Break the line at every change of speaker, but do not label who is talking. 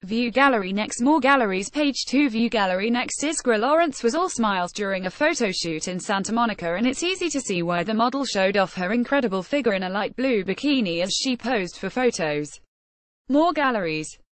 View gallery next. More galleries. Page 2. View gallery next. Iskra Lawrence was all smiles during a photo shoot in Santa Monica, and it's easy to see why the model showed off her incredible figure in a light blue bikini as she posed for photos. More galleries.